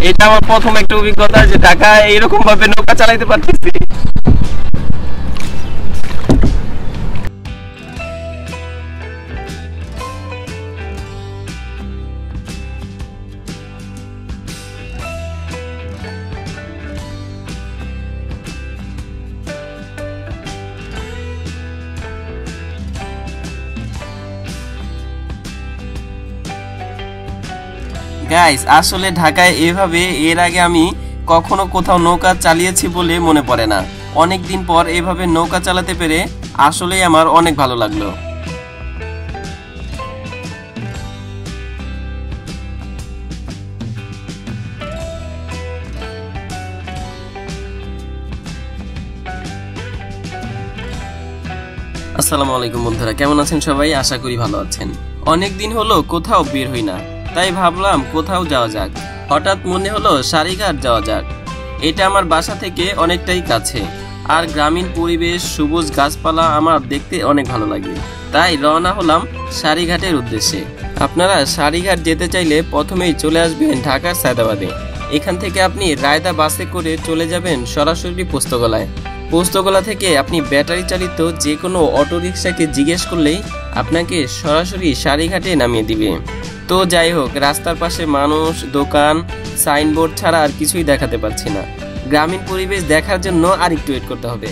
এটা আমার প্রথম একটা অভিজ্ঞতা যে ঢাকায় এরকম ভাবে নৌকা চালাইতে পারতেছি। গাইস, আসলে ঢাকায় এভাবে এর আগে আমি কখনো কোথাও নৌকা চালিয়েছি বলে মনে পড়ে না। অনেক দিন পর এভাবে নৌকা চালাতে পেরে আসলেই আমার অনেক ভালো লাগলো। আসসালামু আলাইকুম বন্ধুরা, কেমন আছেন সবাই? আশা করি ভালো আছেন। অনেক দিন হলো কোথাও বের হই না, তাই ভাবলাম কোথাও যাওয়া যাক। হঠাৎ মনে হলো সারিঘাট যাওয়া যাক। এটা আমার বাসা থেকে অনেকটাই কাছে, আর গ্রামীণ পরিবেশ, সবুজ গাছপালা আমার দেখতে অনেক ভালো লাগে। তাই রওনা হলাম সারিঘাটের উদ্দেশ্যে। আপনারা সারিঘাট যেতে চাইলে প্রথমেই চলে আসবেন ঢাকার সায়দাবাদে। এখান থেকে আপনি রায়দা বাসে করে চলে যাবেন সরাসরি পোস্তগোলায়। পোস্তগোলা থেকে আপনি ব্যাটারি চালিত যে কোনো অটোরিকশাকে জিজ্ঞেস করলেই আপনাকে সরাসরি সারিঘাটে নামিয়ে দিবে। তো যাই হোক, রাস্তার পাশে মানুষ, দোকান, সাইনবোর্ড ছাড়া আর কিছুই দেখাতে পাচ্ছি না। গ্রামীণ পরিবেশ দেখার জন্য আর একটু ওয়েট করতে হবে।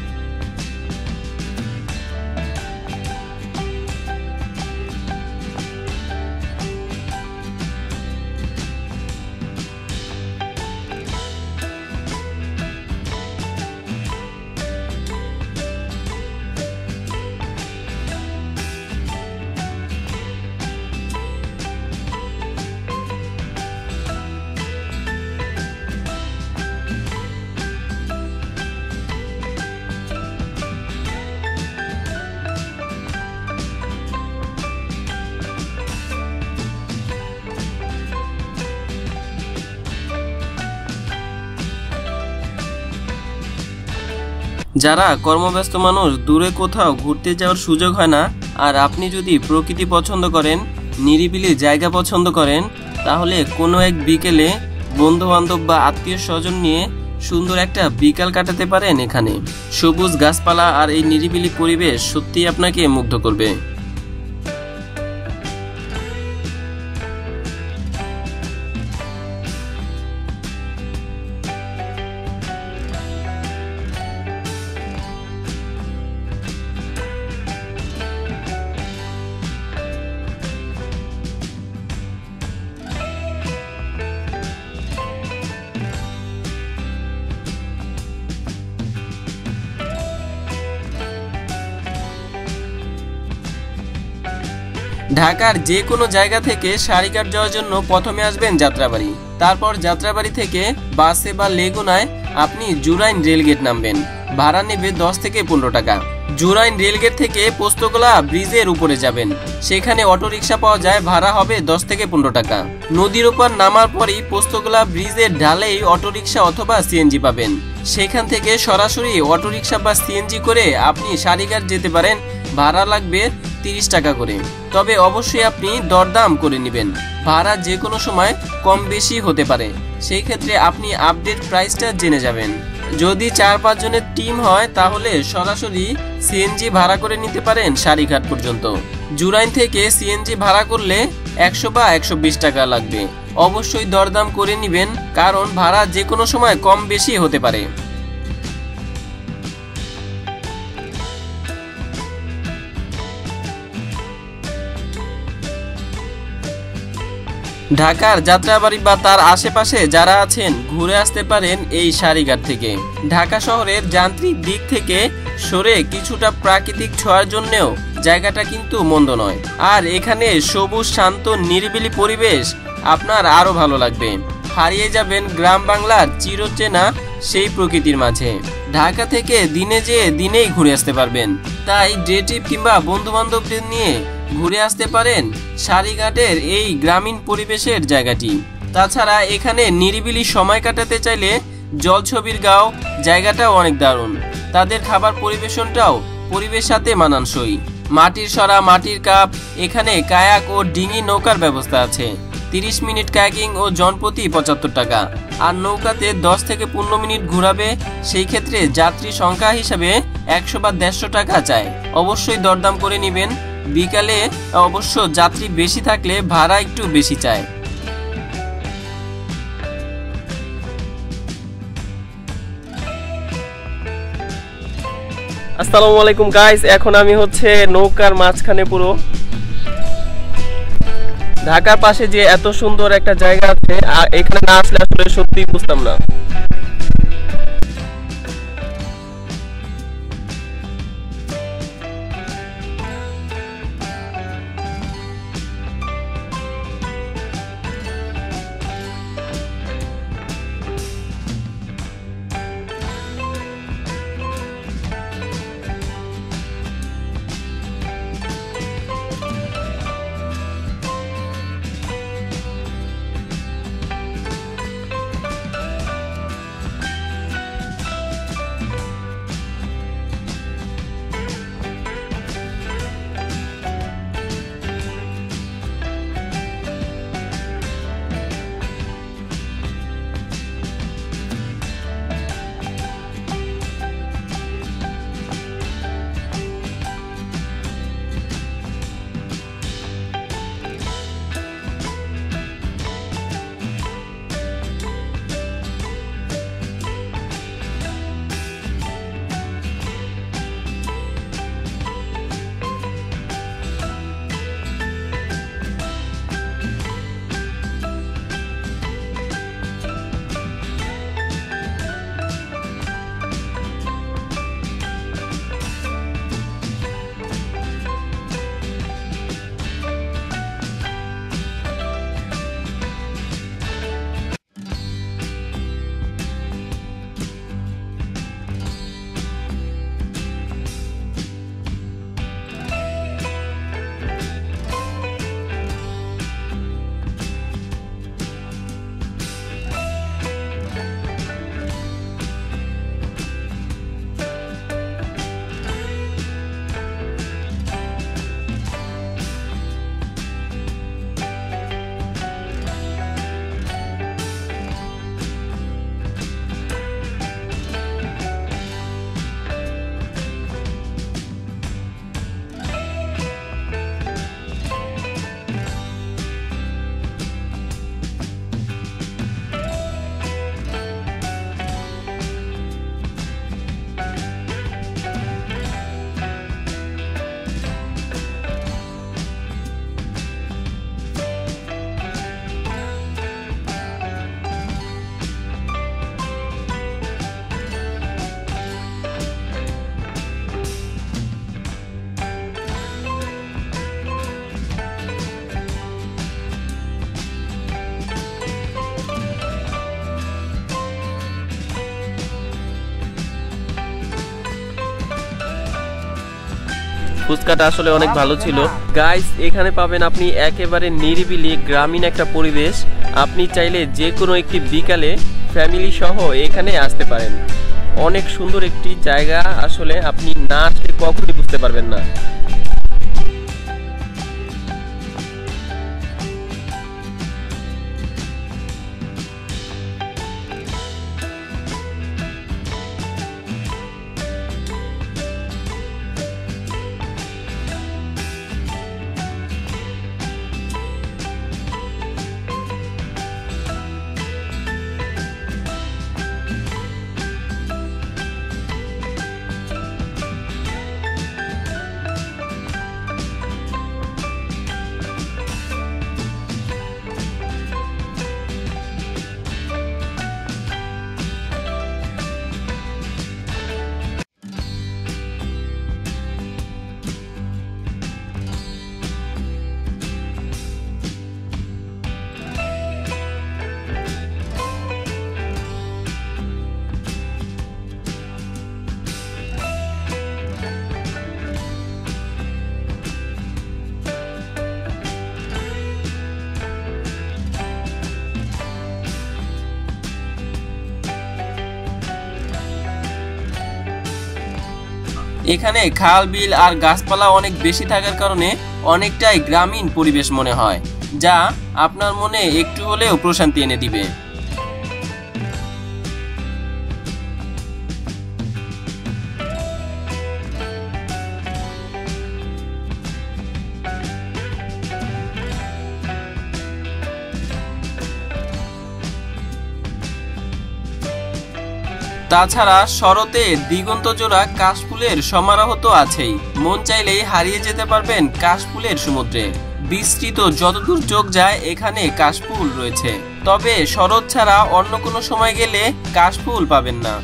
যারা কর্মব্যস্ত মানুষ, দূরে কোথাও ঘুরতে যাওয়ার সুযোগ হয় না, আর আপনি যদি প্রকৃতি পছন্দ করেন, নিরিবিলি জায়গা পছন্দ করেন, তাহলে কোনো এক বিকেলে বন্ধু বান্ধব বা আত্মীয় স্বজন নিয়ে সুন্দর একটা বিকাল কাটাতে পারেন এখানে। সবুজ গাছপালা আর এই নিরিবিলি পরিবেশ সত্যিই আপনাকে মুগ্ধ করবে। ঢাকার যে কোনো জায়গা থেকে সারিঘাট যাওয়ার জন্য প্রথমে আসবেন যাত্রাবাড়ি। তারপর যাত্রাবাড়ি থেকে বাসে বা লেগুনায় আপনি জুরাইন রেলগেট নামবেন। ভাড়া নেবে 10 থেকে 15 টাকা। জুরাইন রেলগেট থেকে পোস্তগোলা ব্রিজের উপরে যাবেন, সেখানে অটোরিকশা পাওয়া যায়, ভাড়া হবে 10 থেকে 15 টাকা। নদীর উপর নামার পরই পোস্তগোলা ব্রিজের ঢালেই অটোরিকশা অথবা সিএনজি পাবেন। সেখান থেকে সরাসরি অটোরিকশা বা সিএনজি করে আপনি সারিঘাট যেতে পারেন। ভাড়া লাগবে 30 টাকা করে, তবে অবশ্যই আপনি দরদাম করে নেবেন। ভাড়া যে কোনো সময় কম বেশি হতে পারে, সেই ক্ষেত্রে আপনি আপডেট প্রাইসটা জেনে যাবেন। যদি 4-5 জনের টিম হয় তাহলে সরাসরি সিএনজি ভাড়া করে নিতে পারেন সারিঘাট পর্যন্ত। জুরাইন থেকে সিএনজি ভাড়া করলে 100 বা 120 টাকা লাগবে। অবশ্যই দরদাম করে নেবেন, কারণ ভাড়া যে কোনো সময় কম বেশি হতে পারে। ঢাকার যাত্রাবাড়ি বা তার আশেপাশে যারা আছেন, ঘুরে আসতে পারেন এই সারিঘাট থেকে। ঢাকা শহরের যান্ত্রিক দিক থেকে সরে কিছুটা প্রাকৃতিক ছোঁয়ার জন্যও জায়গাটা কিন্তু মন্দ নয়। আর এখানে সবুজ, শান্ত, নিরিবিলি পরিবেশ আপনার আরো ভালো লাগবে। হারিয়ে যাবেন গ্রাম বাংলার চিরচেনা সেই প্রকৃতির মাঝে। ঢাকা থেকে দিনে যেয়ে দিনেই ঘুরে আসতে পারবেন। তাই ডে ট্রিপ কিংবা বন্ধু বান্ধবদের নিয়ে ঘুরে আসতে পারেন সারিঘাটের এই গ্রামীণ পরিবেশের জায়গাটি। তাছাড়া এখানে নিরিবিলি সময় কাটাতে চাইলে জলছবির গাঁও জায়গাটাও অনেক দারুণ। তাদের খাবার পরিবেশনটাও পরিবেশ সাথে মানানসই। মাটির সরা, মাটির কাপ, এখানে কায়াক ও ডিঙি নৌকার ব্যবস্থা আছে। 30 মিনিট কায়াকিং ও জনপ্রতি 75 টাকা। আর নৌকাতে 10 থেকে 15 মিনিট ঘোরাবে, সেই ক্ষেত্রে যাত্রী সংখ্যা হিসাবে 100 বা 150 টাকা চায়। অবশ্যই দরদাম করে নেবেন। বিকালে অবশ্য যাত্রী বেশি থাকলে ভাড়া একটু বেশি চায়। আসসালামু আলাইকুম গাইস, এখন আমি হচ্ছে নৌকার মাঝখানে পুরো। ঢাকার পাশে যে এত সুন্দর একটা জায়গা আছে, এখানে না আসলে আসলে সত্যিই বুঝতাম না। ফুচকাটা আসলে অনেক ভালো ছিল গাইস। এখানে পাবেন আপনি একেবারে নিরিবিলি গ্রামীণ একটা পরিবেশ। আপনি চাইলে যে কোনো একটি বিকালে ফ্যামিলি সহ এখানে আসতে পারেন। অনেক সুন্দর একটি জায়গা, আসলে আপনি না আসলে কখনোই বুঝতে পারবেন না। এখানে খাল বিল আর গাছপালা অনেক বেশি থাকার কারণে অনেকটাই গ্রামীণ পরিবেশ মনে হয়। যা আপনার মনে একটু হলেও প্রশান্তি এনে দিবে। তাছাড়া শরতে দিগন্তজোড়া কাশফুলের সমারোহ তো আছেই, মন চাইলেই হারিয়ে যেতে পারবেন কাশফুলের সমুদ্রে। বিস্তৃত যতদূর চোখ যায় এখানে কাশফুল রয়েছে, তবে শরৎ ছাড়া অন্য কোনো সময় গেলে কাশফুল পাবেন না।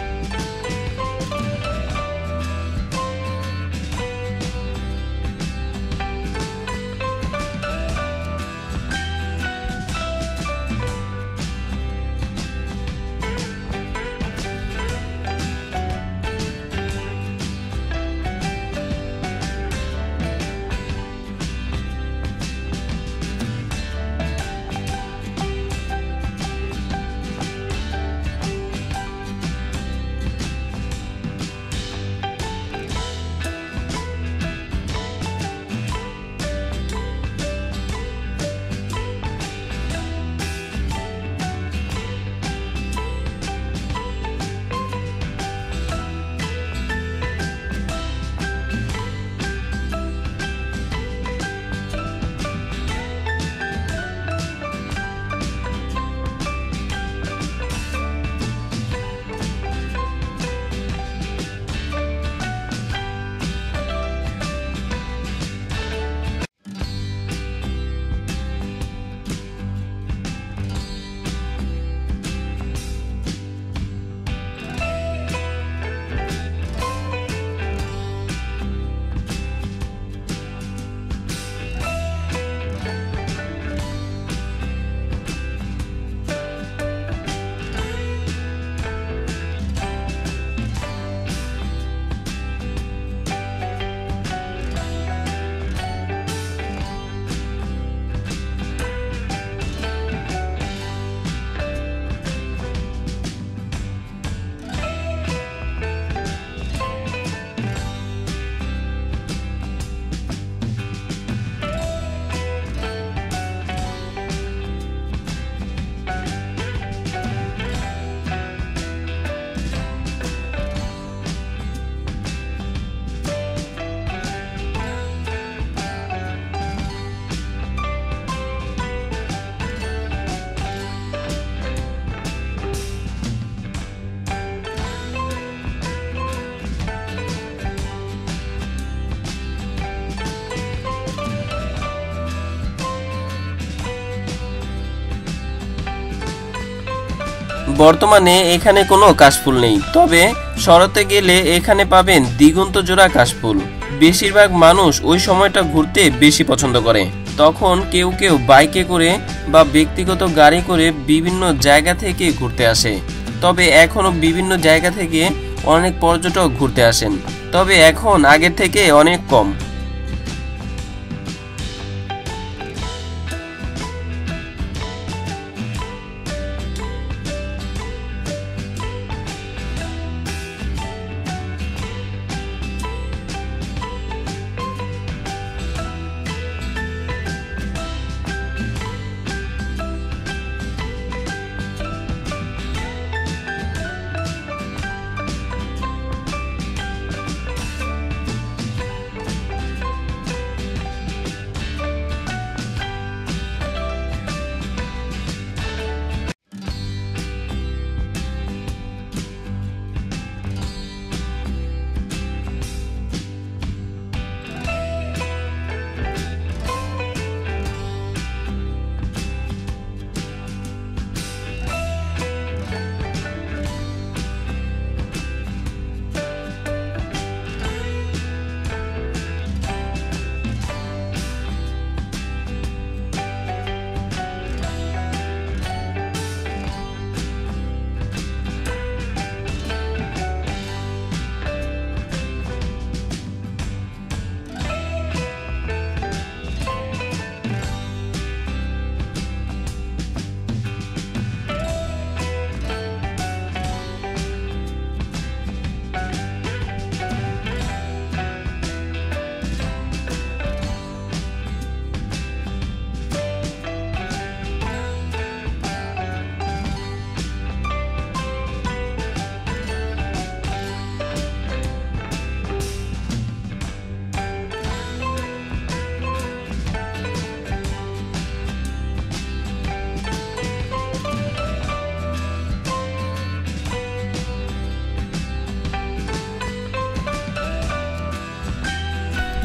বর্তমানে এখানে কোনো কাশফুল নেই, তবে শরতে গেলে এখানে পাবেন দিগন্তজোড়া কাশফুল। বেশিরভাগ মানুষ ওই সময়টা ঘুরতে বেশি পছন্দ করে। তখন কেউ কেউ বাইকে করে বা ব্যক্তিগত গাড়ি করে বিভিন্ন জায়গা থেকে ঘুরতে আসে। তবে এখনও বিভিন্ন জায়গা থেকে অনেক পর্যটক ঘুরতে আসেন, তবে এখন আগের থেকে অনেক কম।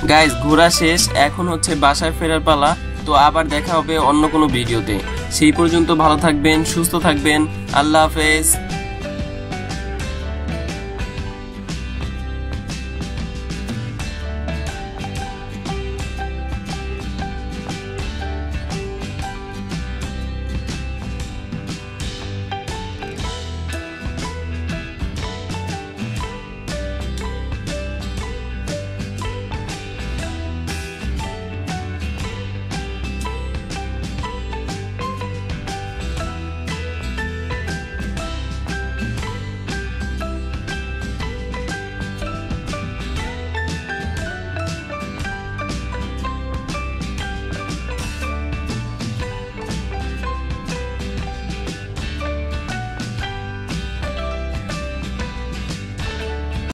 গাইস ঘোরা শেষ, এখন হচ্ছে বাসায় ফেরার পালা। তো আবার দেখা হবে অন্য কোনো ভিডিওতে। সেই পর্যন্ত ভালো থাকবেন, সুস্থ থাকবেন। আল্লাহ হাফেজ।